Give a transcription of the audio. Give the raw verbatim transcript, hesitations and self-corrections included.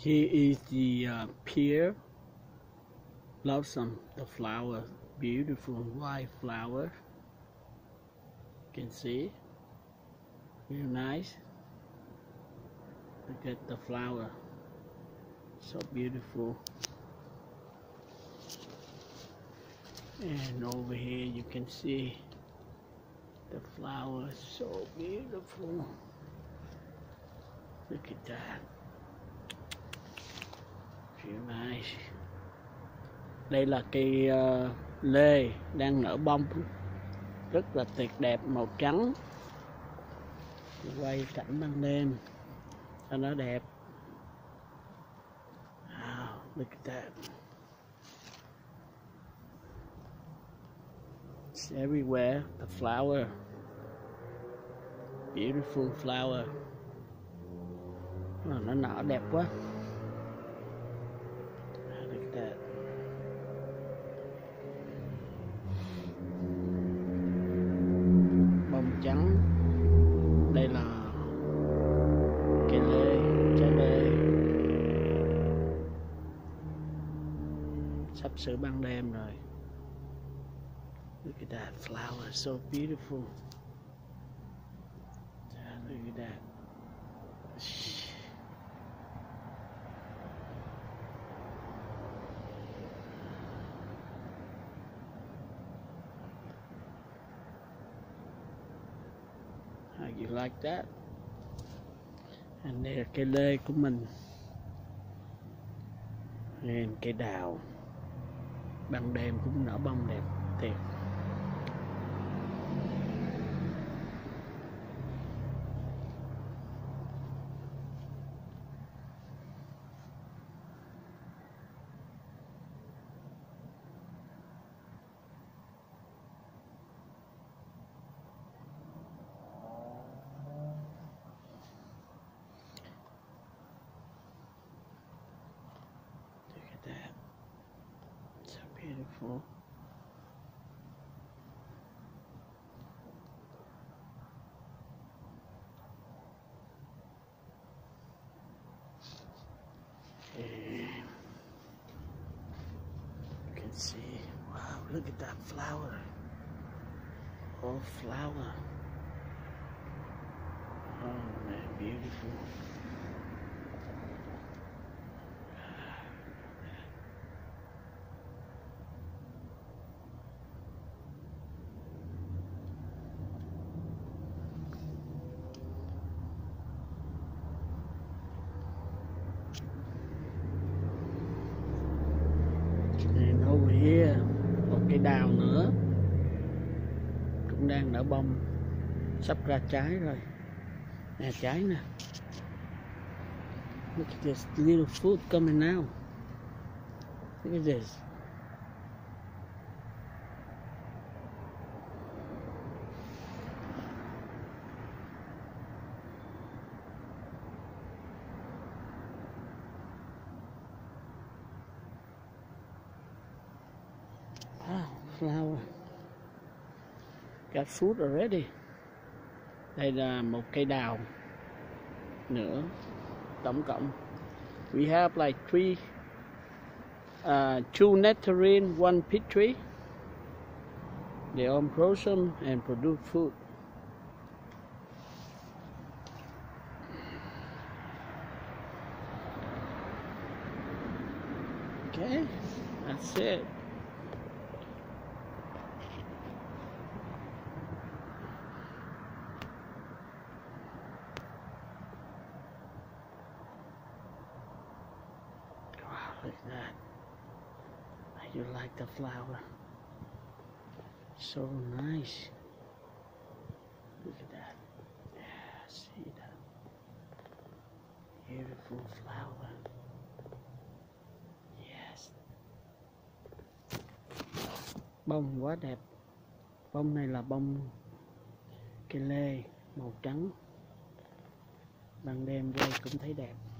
Here is the uh, pear blossom, the flower, beautiful white flower. You can see, real nice. Look at the flower, so beautiful. And over here you can see the flower, so beautiful. Look at that. Real nice. Đây là cây uh, lê đang nở bông, rất là tuyệt đẹp, màu trắng. Quay cảnh ban đêm cho nó đẹp. Wow, look at that. It's everywhere, the flower. Beautiful flower. Oh, nó nở đẹp quá. Look at that. Bông trắng. Đây là cây lê, trái lê. Sắp sửa ban đêm rồi. Look at that flower, so beautiful. Look at that. How you like that? And đây là cây lê của mình. And cây đào. Ban đêm cũng nở bông đẹp thiệt. That so beautiful. And you can see, wow, look at that flower. Oh, flower. Oh man, beautiful. And over here, một cây đào nữa cũng đang nở bông, sắp ra trái rồi. Nè trái nè. Look at this little fruit coming out. Look at this. Wow, flower. Got fruit already. Đây là một cây đào nữa. Tổng cộng we have like three uh, two nectarine, one peach tree. They all blossom and produce fruit. Okay, that's it. Look at that. You like the flower? So nice. Look at that. Yeah, see that? Beautiful flower. Yes. Bông quá đẹp. Bông này là bông cây lê màu trắng. Ban đêm quay cũng thấy đẹp.